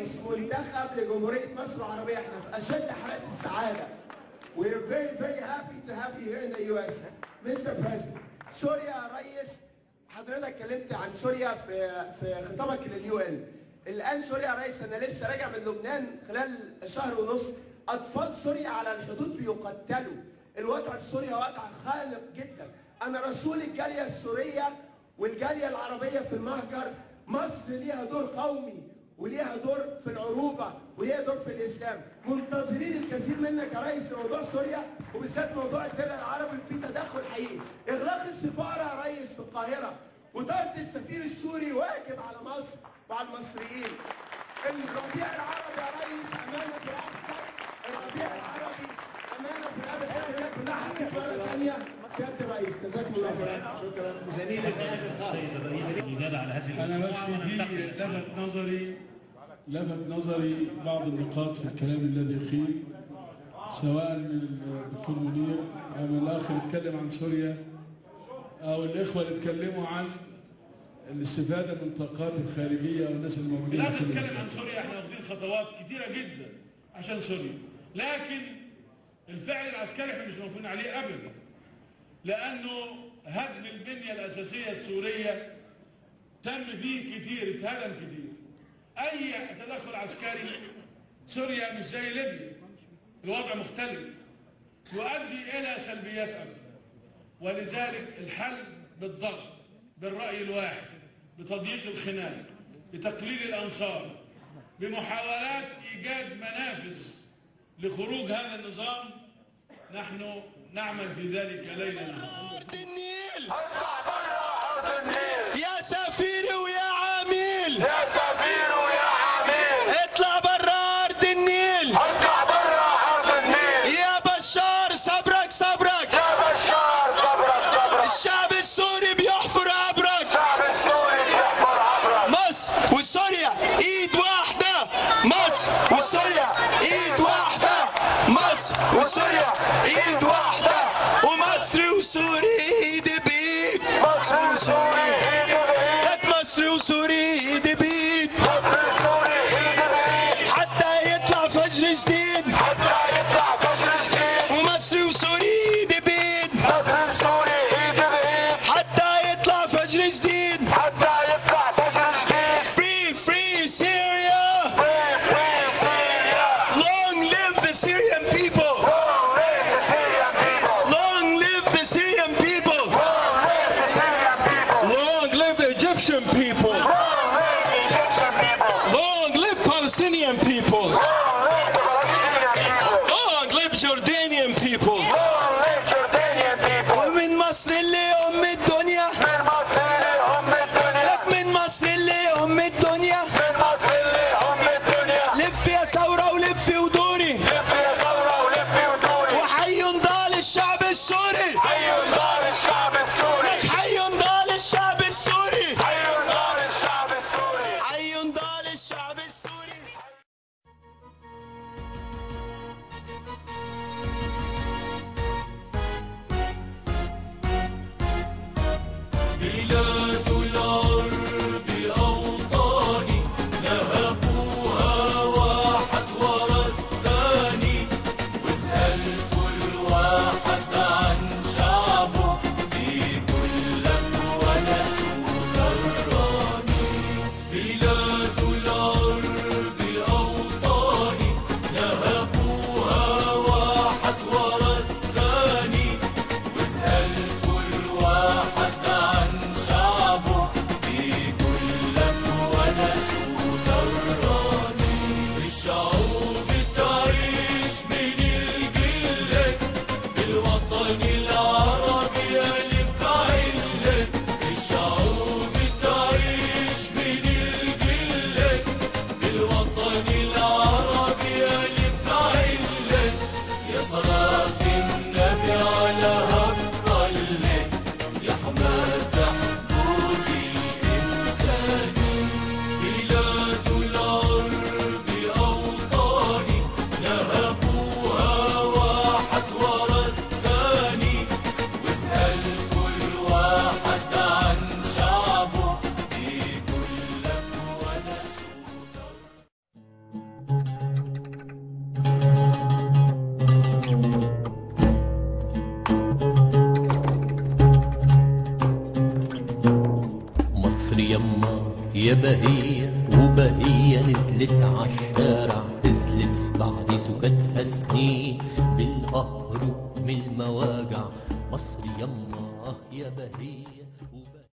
رئيس منتخب لجمهورية مصر العربية، احنا في أشد حالات السعادة. We're very very happy to have you here in the US, Mr. President. سوريا يا ريس، حضرتك اتكلمت عن سوريا في خطابك لليو ان. الآن سوريا يا ريس، أنا لسه راجع من لبنان خلال شهر ونص، أطفال سوريا على الحدود بيقتلوا. الوضع في سوريا وضع خانق جدا. أنا رسول الجالية السورية والجالية العربية في المهجر. مصر ليها دور قومي وليها دور في العروبة وليها دور في الإسلام. منتظرين الكثير منك يا ريس في موضوع سوريا، وبالذات موضوع الدرع العربي في تدخل حقيقي. إغلاق السفارة يا ريس في القاهرة وطرد السفير السوري واجب على مصر وعلى المصريين. الربيع العربي يا ريس أمانة في رقبتك. الربيع العربي أمانة في رقبتك. كلها حاجة مرة ثانية. سيادة الرئيس جزاكم الله خير. شكرا. زميلي النائب الخامس. أنا بس لفت نظري بعض النقاط في الكلام الذي قيل، سواء من الدكتور منير أو من الأخ اللي اتكلم عن سوريا أو الإخوة اللي اتكلموا عن الاستفادة من الطاقات الخارجية أو الناس الموجودين. لا نتكلم عن سوريا، احنا واخدين خطوات كثيرة جدا عشان سوريا، لكن الفعل العسكري احنا مش موافقين عليه أبدا، لأنه هدم البنية الأساسية السورية تم فيه كتير، اتهدم كتير. أي تدخل عسكري، سوريا مش زي ليبيا، الوضع مختلف، يؤدي إلى سلبيات أكثر. ولذلك الحل بالضغط، بالرأي الواحد، بتضييق الخناق، بتقليل الأنصار، بمحاولات إيجاد منافذ لخروج هذا النظام. نحن نعمل في ذلك ليلا نهارا. أرض النيل، يا سفيري ويا عميل، يا سفيري ويا عميل، اطلع برا أرض النيل، اطلع برا أرض النيل، يا بشار صبرك صبرك، يا بشار صبرك صبرك، الشعب السوري بيحفر عبرك، الشعب السوري بيحفر عبرك، مصر وسوريا ايد واحدة، مصر وسوريا ايد واحدة، مصر وسوريا ايد واحدة، ومصري وسوري ايد بايد، مصري وسوري ايد بايد، مصري وسوري ايد بايد، مصري وسوري ايد بايد، حتى يطلع فجر جديد، حتى يطلع فجر جديد، ومصري وسوري ايد بايد، مصري وسوري ايد بايد، حتى يطلع فجر جديد، حتى يطلع فجر جديد. Free free Syria, free free Syria, long live the Syrian people, long live the Syrian people, long live the Syrian people, long live the Syrian people, long live the Egyptian people, long live the Egyptian people, long live Palestinian people, long live the Palestinian people, long live Jordanian people, long live Jordanian people. ومن مصر اللي أم الدنيا، من مصر اللي أم الدنيا، لك من مصر اللي أم الدنيا، من مصر اللي أم الدنيا، لف يا ثورة ولف ودوري، لف يا ثورة ولف ودوري، وحي ضال الشعب السوري، حي ضال الشعب السوري، لك حي ضال الشعب السوري، حي ضال الشعب السوري، حي ضال الشعب السوري. بلاد الأرض أوطاني، نهبوها واحد ورا الثاني، واسأل كل واحد عن شعبه، بيقول لك ولا شو دراني. بلاد الأرض يا بهية وبهية نزلت عالشارع تزلت بعد سكتها سنين بالقهر وبالمواجع. مصر يما يا بهية